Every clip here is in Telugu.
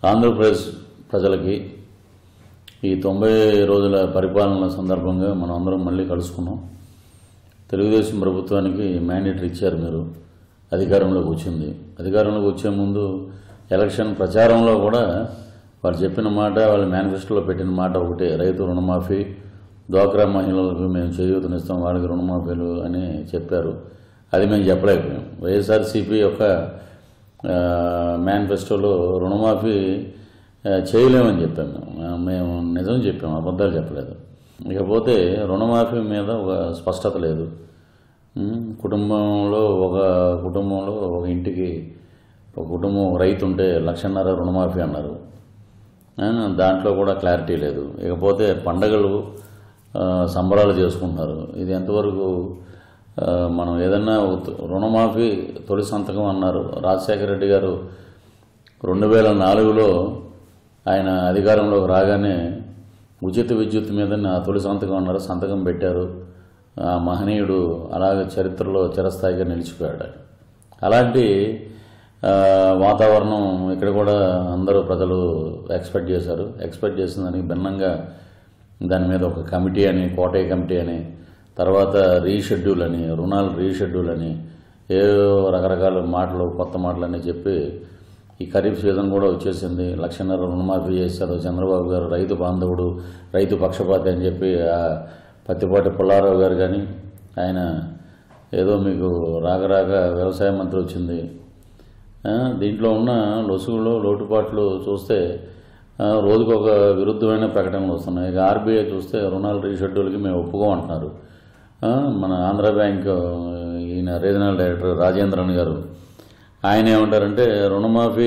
ఆంధ్రప్రదేశ్ ప్రజలకి ఈ 90 రోజుల పరిపాలన సందర్భంగా మనం అందరం మళ్ళీ కలుసుకున్నాం. తెలుగుదేశం ప్రభుత్వానికి మ్యాండేట్ ఇచ్చారు, మీరు అధికారంలోకి వచ్చింది. అధికారంలోకి వచ్చే ముందు ఎలక్షన్ ప్రచారంలో కూడా వాళ్ళు చెప్పిన మాట, వాళ్ళ మేనిఫెస్టోలో పెట్టిన మాట ఒకటే, రైతు రుణమాఫీ, డ్వాక్రా మహిళలకు మేము చేయూతనిస్తాం, వాళ్ళకి రుణమాఫీలు అని చెప్పారు. అది మేము చెప్పలేకపోయాం. వైఎస్ఆర్సీపీ యొక్క మేనిఫెస్టోలో రుణమాఫీ చేయలేమని చెప్పాము. మేము నిజం చెప్పాము, అబద్ధాలు చెప్పలేదు. ఇకపోతే రుణమాఫీ మీద ఒక స్పష్టత లేదు. కుటుంబంలో ఒక ఇంటికి ఒక కుటుంబం రైతు ఉంటే 1,50,000 రుణమాఫీ అన్నారు. దాంట్లో కూడా క్లారిటీ లేదు. ఇకపోతే పండగలు సంబరాలు చేసుకుంటున్నారు. ఇది ఎంతవరకు మనం ఏదన్నా రుణమాఫీ తొలి సంతకం అన్నారు. రాజశేఖర రెడ్డి గారు 2004లో ఆయన అధికారంలోకి రాగానే ఉచిత విద్యుత్ మీద తొలి సంతకం అన్నారు, సంతకం పెట్టారు. ఆ మహనీయుడు అలాగే చరిత్రలో చిరస్థాయిగా నిలిచిపోయాడు. అలాంటి వాతావరణం ఇక్కడ కూడా అందరూ ప్రజలు ఎక్స్పెక్ట్ చేశారు. ఎక్స్పెక్ట్ చేసిన దానికి భిన్నంగా దాని మీద ఒక కమిటీ అని, కోటయ్య కమిటీ అని, తర్వాత రీషెడ్యూల్ అని, రుణాలు రీషెడ్యూల్ అని, ఏవో రకరకాల మాటలు, కొత్త మాటలని చెప్పి ఈ ఖరీఫ్ సీజన్ కూడా వచ్చేసింది. 1,50,000 రుణమాఫీ చేశారు చంద్రబాబు గారు. రైతు బాంధవుడు, రైతు పక్షపాతి అని చెప్పి పత్తిపాటి పుల్లారావు గారు కానీ, ఆయన ఏదో మీకు రాక వ్యవసాయ మంత్రి వచ్చింది. దీంట్లో ఉన్న లొసుగులు, లోటుపాట్లు చూస్తే రోజుకొక విరుద్ధమైన ప్రకటనలు వస్తున్నాయి. ఇక ఆర్బీఐ చూస్తే రుణాలు రీషెడ్యూల్కి మేము ఒప్పుకోమంటున్నారు. మన ఆంధ్ర బ్యాంక్ ఈయన రీజనల్ డైరెక్టర్ రాజేంద్రన్ గారు, ఆయన ఏమంటారంటే రుణమాఫీ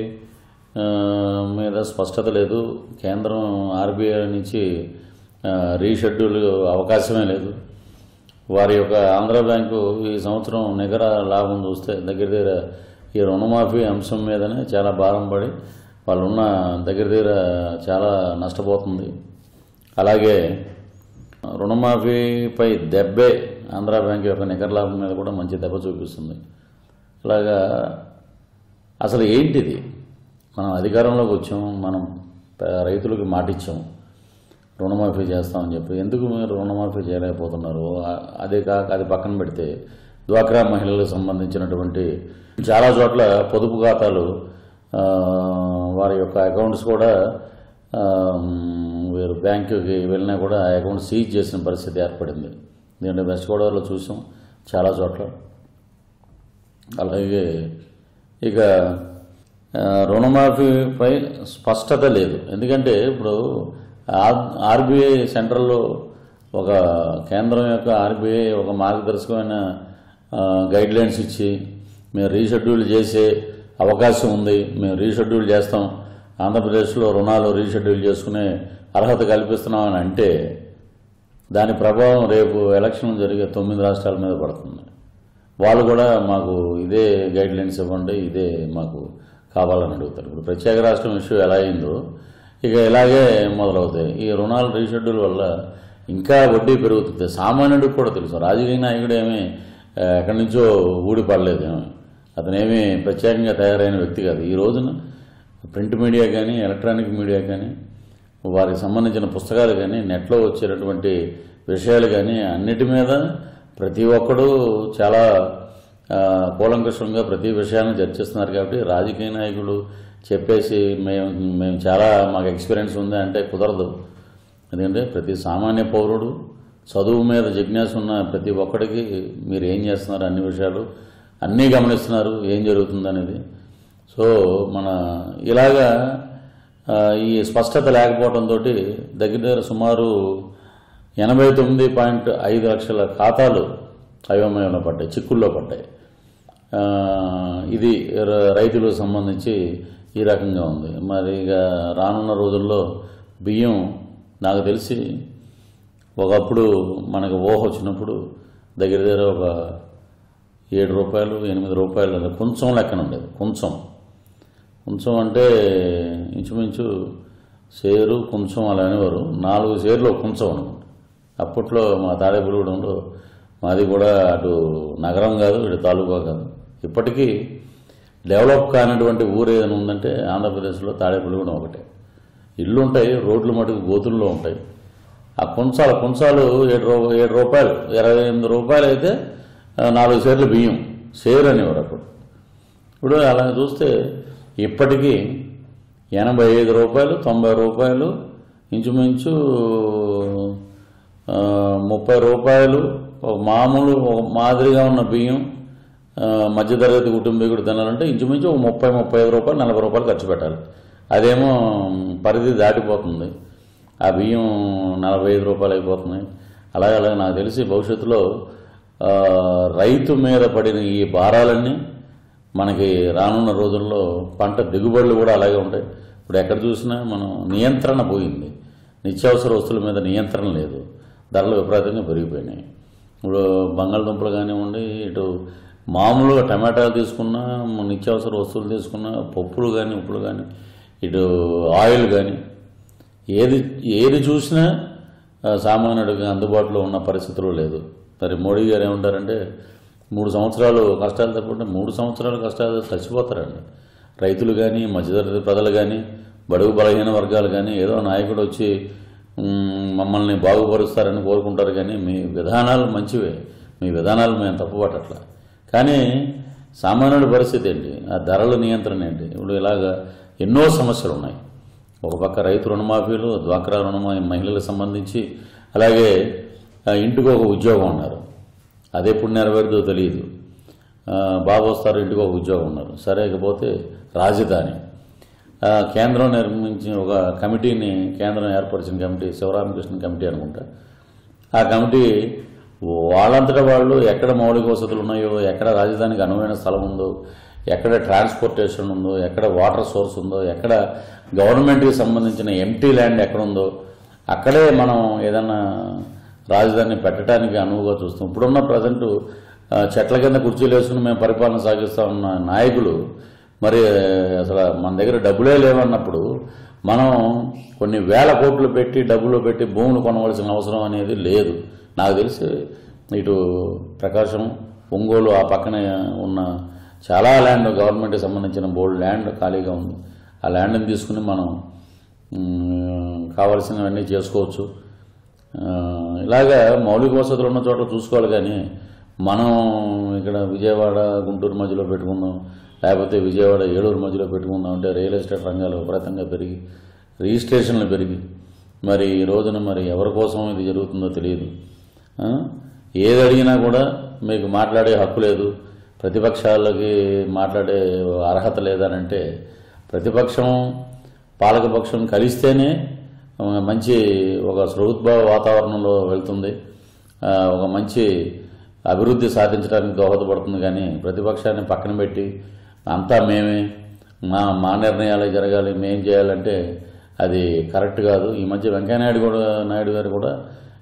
మీద స్పష్టత లేదు, కేంద్రం ఆర్బీఐ నుంచి రీషెడ్యూల్ అవకాశమే లేదు. వారి యొక్క ఆంధ్ర బ్యాంకు ఈ సంవత్సరం నికర లాభం చూస్తే దగ్గర ఈ రుణమాఫీ అంశం మీదనే చాలా భారం పడి వాళ్ళున్న దగ్గర చాలా నష్టపోతుంది. అలాగే రుణమాఫీపై దెబ్బే ఆంధ్ర బ్యాంక్ యొక్క నికర లాభం మీద కూడా మంచి దెబ్బ చూపిస్తుంది. అలాగా అసలు ఏంటిది? మనం అధికారంలోకి వచ్చాం, మనం రైతులకి మాట ఇచ్చాం రుణమాఫీ చేస్తామని చెప్పి. ఎందుకు మీరు రుణమాఫీ చేయలేకపోతున్నారు? అదే కాక అది పక్కన పెడితే డ్వాక్రా మహిళలకు సంబంధించినటువంటి చాలా చోట్ల పొదుపు ఖాతాలు, వారి యొక్క అకౌంట్స్ కూడా వీరు బ్యాంకుకి వెళ్ళినా కూడా ఆ అకౌంట్ సీజ్ చేసిన పరిస్థితి ఏర్పడింది. దీంట్లో వెస్ట్ గోదావరిలో చూసాం చాలా చోట్ల. అలాగే ఇక రుణమాఫీపై స్పష్టత లేదు. ఎందుకంటే ఇప్పుడు ఆర్బీఐ సెంట్రల్లో ఒక కేంద్రం యొక్క ఆర్బీఐ ఒక మార్గదర్శకమైన గైడ్లైన్స్ ఇచ్చి మేము రీషెడ్యూల్ చేసే అవకాశం ఉంది, మేము రీషెడ్యూల్ చేస్తాం, ఆంధ్రప్రదేశ్లో రుణాలు రీషెడ్యూల్ చేసుకునే అర్హత కల్పిస్తున్నామని అంటే దాని ప్రభావం రేపు ఎలక్షన్ జరిగే 9 రాష్ట్రాల మీద పడుతుంది. వాళ్ళు కూడా మాకు ఇదే గైడ్లైన్స్ ఇవ్వండి, ఇదే మాకు కావాలని అడుగుతారు. ఇప్పుడు ప్రత్యేక రాష్ట్రం ఇష్యూ ఎలా అయిందో ఇక ఇలాగే మొదలవుతాయి. ఈ రుణాల రీషెడ్యూల్ వల్ల ఇంకా వడ్డీ పెరుగుతుంది. సామాన్యుడికి కూడా తెలుసు. రాజకీయ నాయకుడు ఏమీ ఎక్కడి నుంచో ఊడిపడలేదు, అతనేమీ ప్రత్యేకంగా తయారైన వ్యక్తి కాదు. ఈ రోజున ప్రింట్ మీడియా కానీ, ఎలక్ట్రానిక్ మీడియా కానీ, వారికి సంబంధించిన పుస్తకాలు కానీ, నెట్లో వచ్చేటటువంటి విషయాలు కానీ అన్నిటి మీద ప్రతి ఒక్కడూ చాలా కూలంకషంగా ప్రతి విషయాన్ని చర్చిస్తున్నారు. కాబట్టి రాజకీయ నాయకులు చెప్పేసి మేము చాలా మాకు ఎక్స్పీరియన్స్ ఉంది అంటే కుదరదు. ఎందుకంటే ప్రతి సామాన్య పౌరుడు, చదువు మీద జిజ్ఞాస ఉన్న ప్రతి ఒక్కడికి మీరు ఏం చేస్తున్నారు అన్ని విషయాలు అన్నీ గమనిస్తున్నారు, ఏం జరుగుతుందనేది. సో మన ఇలాగా ఈ స్పష్టత లేకపోవడంతో దగ్గర సుమారు 89.5 లక్షల ఖాతాలు అయోమయంలో పడ్డాయి, చిక్కుల్లో పడ్డాయి. ఇది రైతులకు సంబంధించి ఈ రకంగా ఉంది. మరి ఇక రానున్న రోజుల్లో బియ్యం నాకు తెలిసి ఒకప్పుడు మనకు ఊహ వచ్చినప్పుడు దగ్గర ఒక 7 రూపాయలు 8 రూపాయలు కొంచెం లెక్కన ఉండేది. కొంచెం అంటే ఇంచుమించు సేరు కొంచెం అలా అనేవారు. 4 సేర్లు కొంచెం అనుకుంటా. అప్పట్లో మా తాడేపల్లిగూడెంలో మాది కూడా అటు నగరం కాదు, ఇటు తాలూకా కాదు. ఇప్పటికీ డెవలప్ కానటువంటి ఊరు ఏదైనా ఉందంటే ఆంధ్రప్రదేశ్లో తాడేపల్లిగూడెం ఒకటే. ఇళ్ళు ఉంటాయి, రోడ్లు మటుకు గోతుల్లో ఉంటాయి. ఆ కుంచాలు 7 రూపాయలు 28 రూపాయలు అయితే 4 సేర్లు బియ్యం షేర్ అనేవారు అప్పుడు. ఇప్పుడు అలా చూస్తే ఇప్పటికీ 85 రూపాయలు 90 రూపాయలు ఇంచుమించు 30 రూపాయలు మామూలు మాదిరిగా ఉన్న బియ్యం మధ్యతరగతి కుటుంబీకుడు తినాలంటే ఇంచుమించు 30-35 రూపాయలు 40 రూపాయలు ఖర్చు పెట్టాలి. అదేమో పరిధి దాటిపోతుంది. ఆ బియ్యం 45 రూపాయలు అయిపోతున్నాయి. అలాగే నాకు తెలిసి భవిష్యత్తులో రైతు మీద పడిన ఈ భారాలన్నీ మనకి రానున్న రోజుల్లో పంట దిగుబడులు కూడా అలాగే ఉంటాయి. ఇప్పుడు ఎక్కడ చూసినా మనం నియంత్రణ పోయింది, నిత్యావసర వస్తువుల మీద నియంత్రణ లేదు, ధరలు విపరీతంగా పెరిగిపోయినాయి. ఇప్పుడు బంగాళదుంపలు కానివ్వండి, ఇటు మామూలుగా టమాటాలు తీసుకున్నా, నిత్యావసర వస్తువులు తీసుకున్నా, పప్పులు కానీ ఉప్పులు కానీ, ఇటు ఆయిల్ కానీ ఏది చూసినా సామాన్యుడికి అందుబాటులో ఉన్న పరిస్థితులు లేదు. మరి మోడీ గారు ఏమంటారంటే 3 సంవత్సరాలు కష్టాలు తప్పుకుంటే 3 సంవత్సరాలు కష్టాలు చచ్చిపోతారండి రైతులు కానీ, మధ్యతరగతి ప్రజలు కానీ, బడుగు బలహీన వర్గాలు కానీ. ఏదో నాయకుడు వచ్చి మమ్మల్ని బాగుపరుస్తారని కోరుకుంటారు కానీ మీ విధానాలు మంచివే, మీ విధానాలు మేము తప్పుపట్టట్లా. కానీ సామాన్యుడి పరిస్థితి ఏంటి, ఆ ధరల నియంత్రణ ఏంటి? ఇప్పుడు ఇలాగా ఎన్నో సమస్యలు ఉన్నాయి. ఒక పక్క రైతు రుణమాఫీలు, డ్వాక్రా రుణమాఫీ మహిళలకు సంబంధించి, అలాగే ఇంటికి ఒక ఉద్యోగం ఉన్నారు, అది ఎప్పుడు నెరవేరుదో తెలియదు. బాబు వస్తారు, ఇంటికి ఒక ఉద్యోగం ఉన్నారు. సరేకపోతే రాజధాని కేంద్రం నిర్మించిన ఒక కమిటీని, కేంద్రం ఏర్పరిచిన కమిటీ శివరామకృష్ణ కమిటీ అనుకుంటా. ఆ కమిటీ వాళ్ళంతటా వాళ్ళు ఎక్కడ మౌలిక వసతులు ఉన్నాయో, ఎక్కడ రాజధానికి అనువైన స్థలం ఉందో, ఎక్కడ ట్రాన్స్పోర్టేషన్ ఉందో, ఎక్కడ వాటర్ సోర్స్ ఉందో, ఎక్కడ గవర్నమెంట్కి సంబంధించిన ఎంటీ ల్యాండ్ ఎక్కడ ఉందో అక్కడే మనం ఏదన్నా రాజధాని పెట్టడానికి అనువుగా చూస్తాం. ఇప్పుడున్న ప్రజెంట్ చెట్ల కింద కుర్చీలు వేసుకుని మేము పరిపాలన సాగిస్తా ఉన్న నాయకులు మరి అసలు మన దగ్గర డబ్బులే లేవన్నప్పుడు మనం కొన్ని వేల కోట్లు పెట్టి డబ్బులు పెట్టి భూములు కొనవలసిన అవసరం అనేది లేదు. నాకు తెలిసి ఇటు ప్రకాశం, ఒంగోలు ఆ పక్కన ఉన్న చాలా ల్యాండ్ గవర్నమెంట్కి సంబంధించిన బోల్డ్ ల్యాండ్ ఖాళీగా ఉంది. ఆ ల్యాండ్ని తీసుకుని మనం కావాల్సినవన్నీ చేసుకోవచ్చు. ఇలాగా మౌలిక వసతులు ఉన్న చోట చూసుకోవాలి. కానీ మనం ఇక్కడ విజయవాడ గుంటూరు మధ్యలో పెట్టుకుందాం, లేకపోతే విజయవాడ ఏలూరు మధ్యలో పెట్టుకుందాం అంటే రియల్ ఎస్టేట్ రంగాలు విపరీతంగా పెరిగి, రిజిస్ట్రేషన్లు పెరిగి, మరి ఈ రోజున మరి ఎవరి కోసం ఇది జరుగుతుందో తెలియదు. ఏది అడిగినా కూడా మీకు మాట్లాడే హక్కు లేదు, ప్రతిపక్షాలకి మాట్లాడే అర్హత లేదనంటే ప్రతిపక్షం పాలకపక్షం కలిస్తేనే మంచి ఒక సృహద్భావ వాతావరణంలో వెళ్తుంది, ఒక మంచి అభివృద్ధి సాధించడానికి దోహదపడుతుంది. కానీ ప్రతిపక్షాన్ని పక్కన పెట్టి అంతా మేమే, మా నిర్ణయాలే జరగాలి, మేం చేయాలంటే అది కరెక్ట్ కాదు. ఈ మధ్య వెంకయ్యనాయుడు గారు కూడా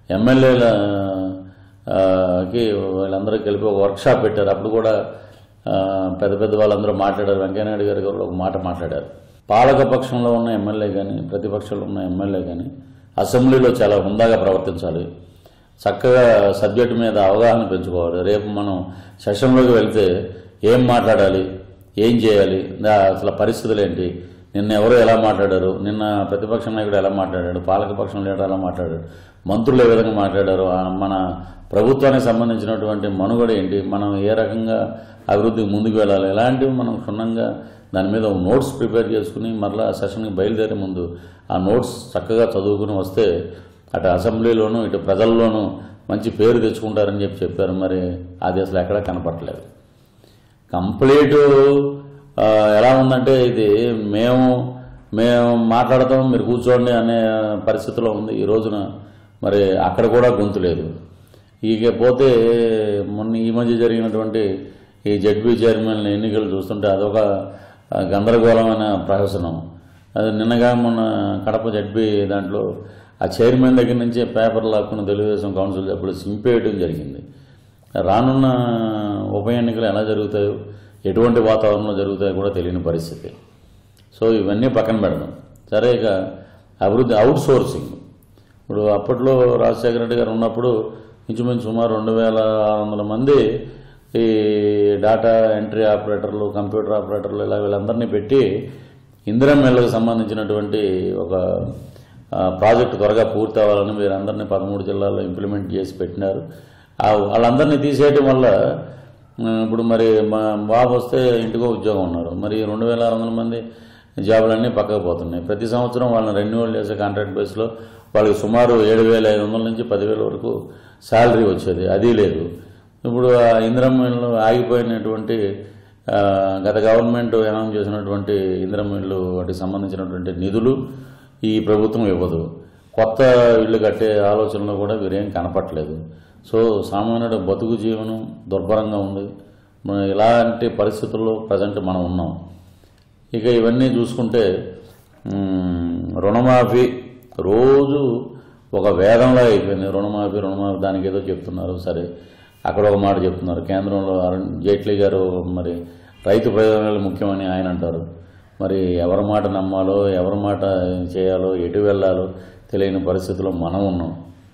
ఎమ్మెల్యేలకి వీళ్ళందరూ కలిపి ఒక వర్క్షాప్ పెట్టారు. అప్పుడు కూడా పెద్ద వాళ్ళందరూ మాట్లాడారు. వెంకయ్యనాయుడు గారు కూడా ఒక మాట మాట్లాడారు. పాలకపక్షంలో ఉన్న ఎమ్మెల్యే కానీ, ప్రతిపక్షంలో ఉన్న ఎమ్మెల్యే కానీ అసెంబ్లీలో చాలా హుందాగా ప్రవర్తించాలి, చక్కగా సబ్జెక్టు మీద అవగాహన పెంచుకోవాలి. రేపు మనం సెషన్లోకి వెళ్తే ఏం మాట్లాడాలి, ఏం చేయాలి, అసలు పరిస్థితులు ఏంటి, నిన్న ఎవరు ఎలా మాట్లాడారు, నిన్న ప్రతిపక్ష నాయకుడు ఎలా మాట్లాడాడు, పాలకపక్షం లీడర్ ఎలా మాట్లాడాడు, మంత్రులు ఏ విధంగా మాట్లాడారు, మన ప్రభుత్వానికి సంబంధించినటువంటి మనుగడ ఏంటి, మనం ఏ రకంగా అభివృద్ధికి ముందుకు వెళ్ళాలి, ఇలాంటివి మనం క్షుణ్ణంగా దాని మీద నోట్స్ ప్రిపేర్ చేసుకుని మరలా సెషన్కి బయలుదేరే ముందు ఆ నోట్స్ చక్కగా చదువుకుని వస్తే అటు అసెంబ్లీలోనూ ఇటు ప్రజల్లోనూ మంచి పేరు తెచ్చుకుంటారని చెప్పారు. మరి అది అసలు ఎక్కడా కనపడలేదు. కంప్లీట్ ఎలా ఉందంటే ఇది మేము మాట్లాడతాం, మీరు కూర్చోండి అనే పరిస్థితిలో ఉంది ఈ రోజున. మరి అక్కడ కూడా గొంతు లేదు. ఇకపోతే మొన్న ఈ మధ్య జరిగినటువంటి ఈ జడ్పీ చైర్మన్ ఎన్నికలు చూస్తుంటే అదొక గందరగోళమైన ప్రహసనం. అది నిన్నగా మొన్న కడప జడ్పీ దాంట్లో ఆ చైర్మన్ దగ్గర నుంచి పేపర్ లాక్కున్న తెలుగుదేశం కౌన్సిల్ సభ్యులు సింపేయడం జరిగింది. రానున్న ఉప ఎన్నికలు ఎలా జరుగుతాయో, ఎటువంటి వాతావరణంలో జరుగుతాయో కూడా తెలియని పరిస్థితి. సో ఇవన్నీ పక్కన పెడదాం. సరే, ఇక అభివృద్ధి అవుట్ సోర్సింగ్. ఇప్పుడు అప్పట్లో రాజశేఖర రెడ్డి గారు ఉన్నప్పుడు ఇంచుమించు సుమారు 2600 మంది ఈ డేటా ఎంట్రీ ఆపరేటర్లు, కంప్యూటర్ ఆపరేటర్లు ఇలా వీళ్ళందరినీ పెట్టి ఇందిరమ్మ ఇళ్లకు సంబంధించినటువంటి ఒక ప్రాజెక్టు త్వరగా పూర్తి అవ్వాలని వీరందరినీ 13 జిల్లాల్లో ఇంప్లిమెంట్ చేసి పెట్టినారు. వాళ్ళందరినీ తీసేయటం వల్ల ఇప్పుడు మరి మా బాబు వస్తే ఇంటికో ఉద్యోగం ఉన్నారు, మరి 2600 మంది జాబులన్నీ పక్కకు పోతున్నాయి. ప్రతి సంవత్సరం వాళ్ళని రెన్యువల్ చేసే కాంట్రాక్ట్ బేస్లో వాళ్ళకి సుమారు 7,500 నుంచి 10,000 వరకు శాలరీ వచ్చేది, అది లేదు. ఇప్పుడు ఆ ఇందిరమ్మ ఇళ్ళు ఆగిపోయినటువంటి గత గవర్నమెంట్ అనౌన్స్ చేసినటువంటి ఇందిరమ్మ ఇళ్ళు వాటికి సంబంధించినటువంటి నిధులు ఈ ప్రభుత్వం ఇవ్వదు. కొత్త ఇళ్ళు కట్టే ఆలోచనలో కూడా వీరేం కనపట్లేదు. సో సామాన్యుడు బతుకు జీవనం దుర్భరంగా ఉంది. ఇలాంటి పరిస్థితుల్లో ప్రజెంట్ మనం ఉన్నాం. ఇక ఇవన్నీ చూసుకుంటే రుణమాఫీ రోజు ఒక వేదంలో అయిపోయింది. రుణమాఫీ దానికి ఏదో చెప్తున్నారు, సరే అక్కడ ఒక మాట చెప్తున్నారు. కేంద్రంలో జైట్లీ గారు మరి రైతు ప్రయోజనాలు ముఖ్యమని ఆయన అంటారు. మరి ఎవరి మాట నమ్మాలో, ఎవరి మాట చేయాలో, ఎటు వెళ్ళాలో తెలియని పరిస్థితిలో మనం ఉన్నాం.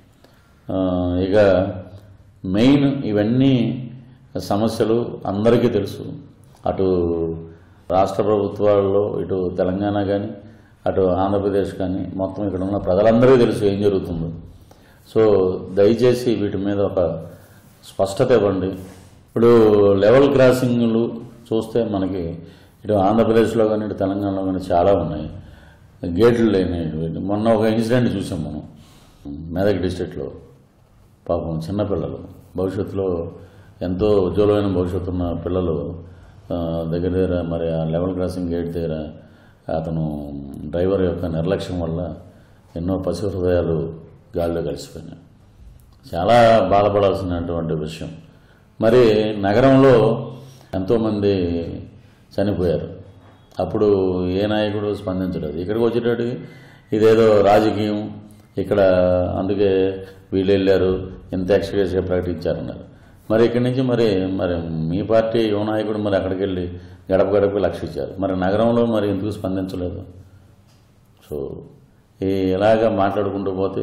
ఇక మెయిన్ ఇవన్నీ సమస్యలు అందరికీ తెలుసు. అటు రాష్ట్ర ప్రభుత్వాల్లో, ఇటు తెలంగాణ కానీ, అటు ఆంధ్రప్రదేశ్ కానీ, మొత్తం ఇక్కడ ఉన్న ప్రజలందరికీ తెలుసు ఏం జరుగుతుందో. సో దయచేసి వీటి మీద ఒక స్పష్టత ఇవ్వండి. ఇప్పుడు లెవెల్ క్రాసింగ్లు చూస్తే మనకి ఇటు ఆంధ్రప్రదేశ్లో కానీ, ఇటు తెలంగాణలో కానీ చాలా ఉన్నాయి, గేట్లు లేని. మొన్న ఒక ఇన్సిడెంట్ చూసాం మనం మెదక్ డిస్ట్రిక్ట్లో. పాపం చిన్నపిల్లలు, భవిష్యత్తులో ఎంతో ఉజ్వలమైన భవిష్యత్తు ఉన్న పిల్లలు దగ్గర మరి ఆ లెవెల్ క్రాసింగ్ గేట్ దగ్గర అతను డ్రైవర్ యొక్క నిర్లక్ష్యం వల్ల ఎన్నో పసి హృదయాలు గాలిలో కలిసిపోయినాయి. చాలా బాధపడాల్సినటువంటి విషయం. మరి నగరంలో ఎంతోమంది చనిపోయారు, అప్పుడు ఏ నాయకుడు స్పందించలేదు. ఇక్కడికి వచ్చేటట్టుకి ఇదేదో రాజకీయం, ఇక్కడ అందుకే వీళ్ళు వెళ్ళారు, ఇంత ఎక్స్గ్రేషియా ప్రకటించారన్నారు. మరి ఇక్కడి నుంచి మరి మీ పార్టీ యువ నాయకుడు మరి అక్కడికి వెళ్ళి గడప గడపకి లక్షించారు. మరి నగరంలో మరి ఎందుకు స్పందించలేదు? సో ఇలాగా మాట్లాడుకుంటూ పోతే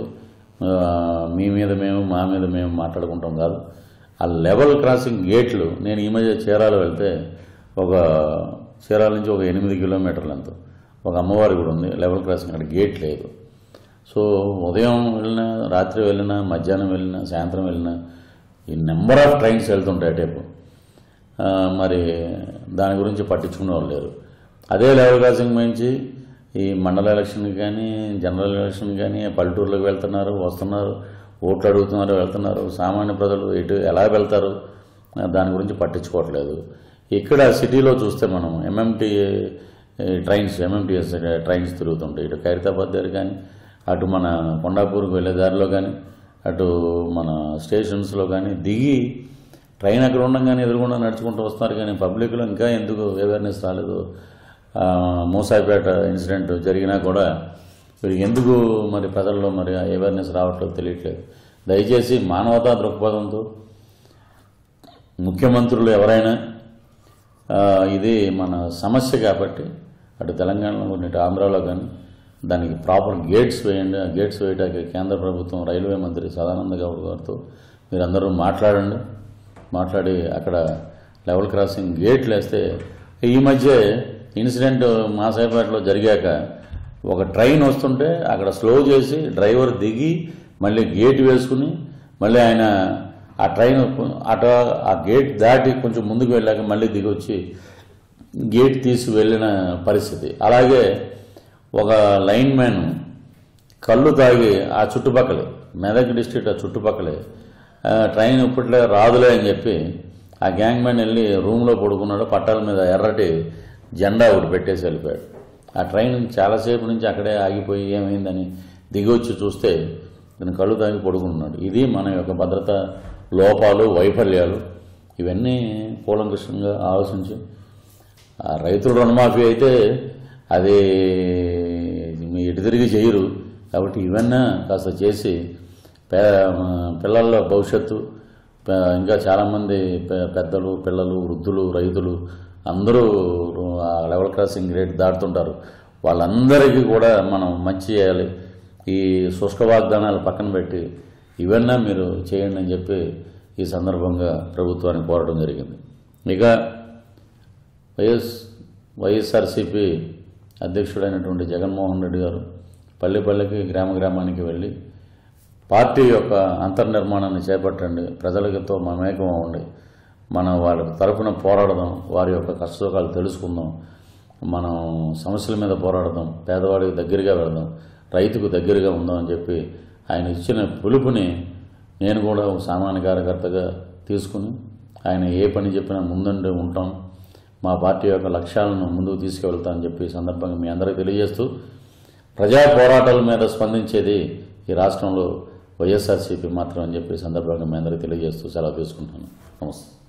మీ మీద మేము, మా మీద మేము మాట్లాడుకుంటాం కాదు. ఆ లెవెల్ క్రాసింగ్ గేట్లు, నేను ఈ మధ్య చీరాల వెళ్తే ఒక చీరాల నుంచి ఒక 8 కిలోమీటర్లు ఎంతో ఒక అమ్మవారి కూడా ఉంది, లెవెల్ క్రాసింగ్ అక్కడ గేట్ లేదు. సో ఉదయం వెళ్ళినా, రాత్రి వెళ్ళినా, మధ్యాహ్నం వెళ్ళినా, సాయంత్రం వెళ్ళినా ఈ నెంబర్ ఆఫ్ ట్రైన్స్ వెళ్తుంటాయి టైపు. మరి దాని గురించి పట్టించుకునే వాళ్ళు లేరు. అదే లెవెల్ క్రాసింగ్ మించి ఈ మండల ఎలక్షన్కి కానీ, జనరల్ ఎలక్షన్కి కానీ పల్లెటూరులోకి వెళ్తున్నారు, వస్తున్నారు, ఓట్లు అడుగుతున్నారు, వెళ్తున్నారు. సామాన్య ప్రజలు ఎటు ఎలా వెళ్తారు దాని గురించి పట్టించుకోవట్లేదు. ఇక్కడ సిటీలో చూస్తే మనం ఎంఎంటీఎస్ ట్రైన్స్ తిరుగుతుంటాయి. ఇటు ఖైరతాబాద్ దగ్గర కానీ, అటు మన కొండాపూర్కి వెళ్ళే దారిలో కానీ, అటు మన స్టేషన్స్లో కానీ దిగి ట్రైన్ అక్కడ ఉండగానే ఎదురుగుండా నడుచుకుంటూ వస్తున్నారు. కానీ పబ్లిక్లో ఇంకా ఎందుకు అవేర్నెస్ రాలేదు? మూసాయిపేట ఇన్సిడెంట్ జరిగినా కూడా వీరికి ఎందుకు మరి ప్రజల్లో మరి అవేర్నెస్ రావట్లేదు తెలియట్లేదు. దయచేసి మానవతా దృక్పథంతో ముఖ్యమంత్రులు ఎవరైనా ఇది మన సమస్య కాబట్టి అటు తెలంగాణలో కానీ, ఇటు ఆంధ్రాలో కానీ దానికి ప్రాపర్ గేట్స్ వేయండి. ఆ గేట్స్ వేయడానికి కేంద్ర ప్రభుత్వం రైల్వే మంత్రి సదానంద గౌడ్ గారితో మీరందరూ మాట్లాడి అక్కడ లెవెల్ క్రాసింగ్ గేట్లు వేస్తే. ఈ మధ్య ఇన్సిడెంట్ మాసాయిపేటలో జరిగాక ఒక ట్రైన్ వస్తుంటే అక్కడ స్లో చేసి డ్రైవర్ దిగి మళ్ళీ గేట్ వేసుకుని మళ్ళీ ఆయన ఆ ట్రైన్ ఆ గేట్ దాటి కొంచెం ముందుకు వెళ్ళాక మళ్ళీ దిగి వచ్చి గేట్ తీసి వెళ్ళిన పరిస్థితి. అలాగే ఒక లైన్ మ్యాన్ కళ్ళు తాగి ఆ చుట్టుపక్కలే, మెదక్ డిస్ట్రిక్ట్ ఆ చుట్టుపక్కలే ట్రైన్ ఇప్పట్లో రాదులే అని చెప్పి ఆ గ్యాంగ్ మ్యాన్ వెళ్ళి రూమ్లో పడుకున్నాడు. పట్టాల మీద ఎర్రటి జెండా ఒకటి పెట్టేసి వెళ్ళిపోయాడు. ఆ ట్రైన్ చాలాసేపు నుంచి అక్కడే ఆగిపోయి ఏమైందని దిగి వచ్చి చూస్తే నేను కళ్ళు తాగి పడుకుంటున్నాడు. ఇది మన యొక్క భద్రతా లోపాలు, వైఫల్యాలు. ఇవన్నీ కూలంకషంగా ఆలోచించి ఆ రైతుల రుణమాఫీ అయితే అది ఎటు తిరిగి చేయరు కాబట్టి ఇవన్నీ కాస్త చేసి పిల్లల భవిష్యత్తు, ఇంకా చాలామంది పెద్దలు, పిల్లలు, వృద్ధులు, రైతులు అందరూ ఆ లెవెల్ క్రాసింగ్ రేట్ దాటుతుంటారు. వాళ్ళందరికీ కూడా మనం మంచి చేయాలి. ఈ శుష్క వాగ్దానాలు పక్కన పెట్టి ఇవన్నీ మీరు చేయండి అని చెప్పి ఈ సందర్భంగా ప్రభుత్వాన్ని కోరడం జరిగింది. ఇక వైఎస్ఆర్సీపీ అధ్యక్షుడైనటువంటి జగన్మోహన్ రెడ్డి గారు పల్లెకి గ్రామానికి వెళ్ళి పార్టీ యొక్క అంతర్నిర్మాణాన్ని చేపట్టండి, ప్రజలతో మమేకం అవ్వండి, మనం వాళ్ళ తరఫున పోరాడదాం, వారి యొక్క కష్టసుఖాలు తెలుసుకుందాం, మనం సమస్యల మీద పోరాడదాం, పేదవాడికి దగ్గరగా వెళదాం, రైతుకు దగ్గరగా ఉందాం అని చెప్పి ఆయన ఇచ్చిన పిలుపుని నేను కూడా ఒక సామాన్య కార్యకర్తగా తీసుకుని ఆయన ఏ పని చెప్పినా ముందుండి ఉంటాం, మా పార్టీ యొక్క లక్ష్యాలను ముందుకు తీసుకువెళ్తా అని చెప్పి సందర్భంగా మీ అందరికీ తెలియజేస్తూ, ప్రజా పోరాటాల మీద స్పందించేది ఈ రాష్ట్రంలో వైఎస్ఆర్సీపీ మాత్రం అని చెప్పి సందర్భంగా మీ అందరికీ తెలియజేస్తూ సెలవు తీసుకుంటాను. నమస్తే.